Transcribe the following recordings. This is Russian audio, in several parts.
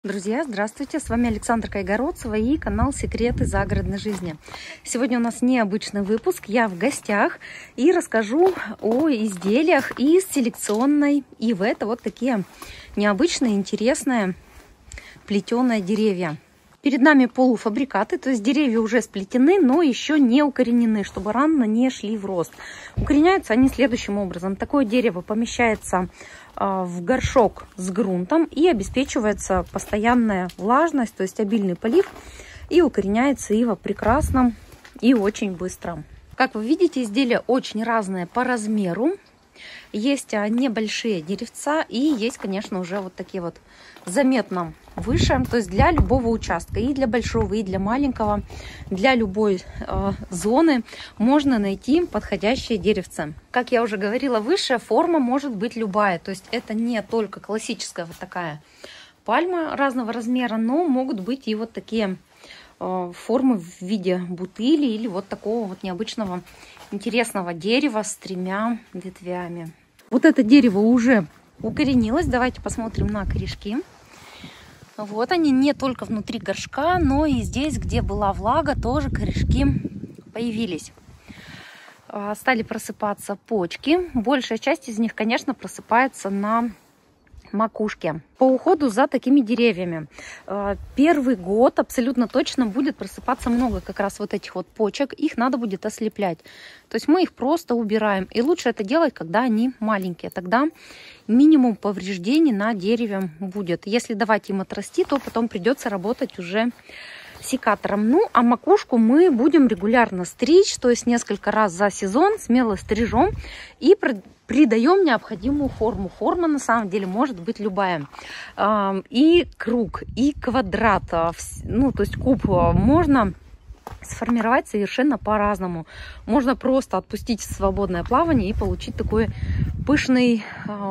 Друзья, здравствуйте! С вами Александра Кайгородцева и канал Секреты загородной жизни. Сегодня у нас необычный выпуск. Я в гостях и расскажу о изделиях из селекционной ивы. Это вот такие необычные, интересные плетеные деревья. Перед нами полуфабрикаты, то есть деревья уже сплетены, но еще не укоренены, чтобы рано не шли в рост. Укореняются они следующим образом. Такое дерево помещается в горшок с грунтом и обеспечивается постоянная влажность, то есть обильный полив, и укореняется ива прекрасно и очень быстро. Как вы видите, изделия очень разные по размеру. Есть небольшие деревца и есть, конечно, уже вот такие вот заметно выше, то есть для любого участка, и для большого, и для маленького, для любой зоны можно найти подходящее деревце. Как я уже говорила выше, форма может быть любая, то есть это не только классическая вот такая пальма разного размера, но могут быть и вот такие формы в виде бутыли или вот такого вот необычного интересного дерева с тремя ветвями. Вот это дерево уже укоренилось. Давайте посмотрим на корешки. Вот они, не только внутри горшка, но и здесь, где была влага, тоже корешки появились. Стали просыпаться почки. Большая часть из них, конечно, просыпается на макушке. По уходу за такими деревьями первый год абсолютно точно будет просыпаться много как раз вот этих вот почек. Их надо будет ослеплять. То есть мы их просто убираем. И лучше это делать, когда они маленькие. Тогда минимум повреждений на дереве будет. Если давать им отрасти, то потом придется работать уже секатором. Ну, а макушку мы будем регулярно стричь, то есть несколько раз за сезон смело стрижем и придаем необходимую форму. Форма на самом деле может быть любая. И круг, и квадрат, ну, то есть куб можно сформировать совершенно по-разному. Можно просто отпустить в свободное плавание и получить такой пышную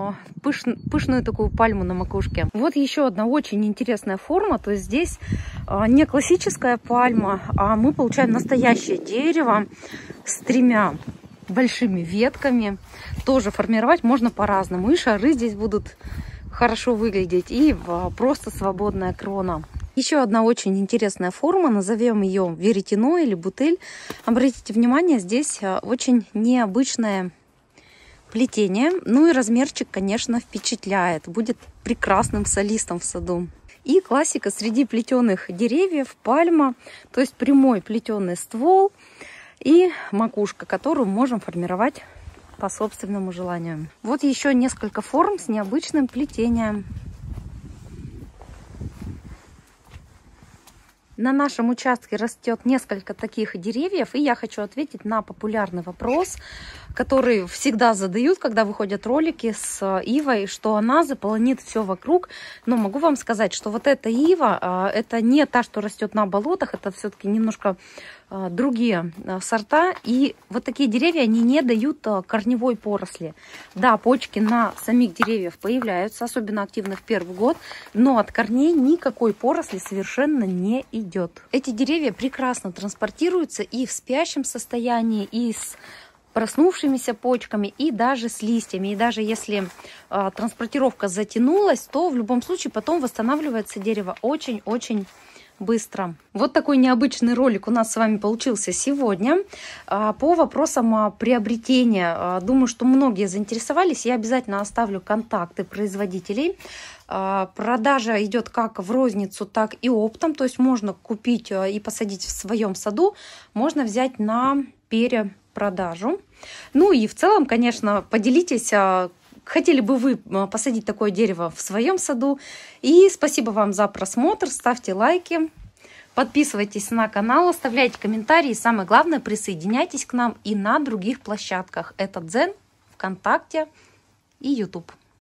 такую пальму на макушке. Вот еще одна очень интересная форма. То есть здесь не классическая пальма, а мы получаем настоящее дерево с тремя большими ветками. Тоже формировать можно по-разному. И шары здесь будут хорошо выглядеть, и просто свободная крона. Еще одна очень интересная форма, назовем ее веретено или бутыль. Обратите внимание, здесь очень необычное плетение. Ну и размерчик, конечно, впечатляет. Будет прекрасным солистом в саду. И классика среди плетеных деревьев, пальма, то есть прямой плетеный ствол и макушка, которую можем формировать по собственному желанию. Вот еще несколько форм с необычным плетением. На нашем участке растет несколько таких деревьев, и я хочу ответить на популярный вопрос, который всегда задают, когда выходят ролики с ивой, что она заполонит все вокруг. Но могу вам сказать, что вот эта ива, это не та, что растет на болотах, это все-таки немножко другие сорта. И вот такие деревья, они не дают корневой поросли. Да, почки на самих деревьях появляются, особенно активно в первый год, но от корней никакой поросли совершенно не идет. Эти деревья прекрасно транспортируются и в спящем состоянии, и с проснувшимися почками, и даже с листьями. И даже если транспортировка затянулась, то в любом случае потом восстанавливается дерево очень-очень быстро. Вот такой необычный ролик у нас с вами получился сегодня. По вопросам приобретения, думаю, что многие заинтересовались. Я обязательно оставлю контакты производителей. Продажа идет как в розницу, так и оптом. То есть можно купить и посадить в своем саду, можно взять на перепродажу. Ну и в целом, конечно, поделитесь, хотели бы вы посадить такое дерево в своем саду. И спасибо вам за просмотр. Ставьте лайки, подписывайтесь на канал, оставляйте комментарии. И самое главное, присоединяйтесь к нам и на других площадках. Это Дзен, ВКонтакте и YouTube.